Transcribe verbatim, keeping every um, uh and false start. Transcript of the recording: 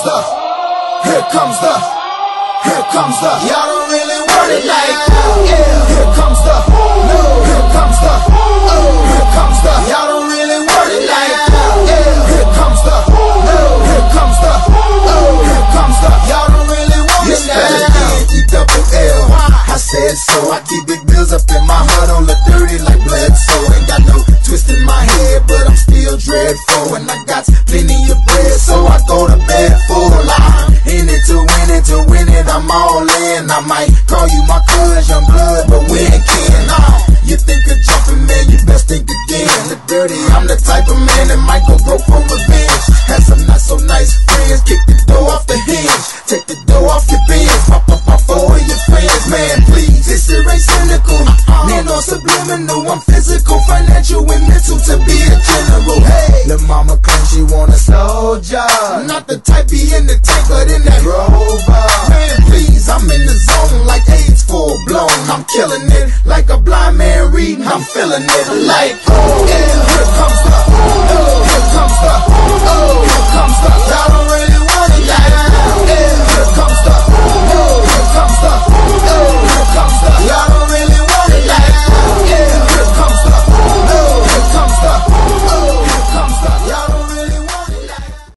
the, here comes the, here comes the. Y'all don't really want it like that. Yeah. Here comes the, no. Here comes the, oh. Here comes the. Y'all don't really want it like that. Yeah. Here comes the, no. Here comes the, oh. Here comes the. Y'all don't really want it like that. E double L. I said so. I keep big bills up in my heart on the dirty like blood. So ain't got no twist in my head, but I'm still dreadful, and I got plenty of bread, so I go to bed full. I'm in it to win it, to win it, I'm all in. I might call you my cuz, young blood, but we ain't kin. Uh, you think of jumping, man, you best think again. The dirty, I'm the type of man that might go broke for revenge. Had some not so nice friends, kick the door off the hinge, take the door off your bins, pop up my four of your friends. Man, please, this shit ain't cynical. Man, on subliminal, I'm physical, financial, and mental to be a general. Hey, the mama claims she want a soldier, not the type be in the tank, but in that Rover. Man, please, I'm in the zone like AIDS full blown. I'm killing it like a blind man reading. I'm feeling it like.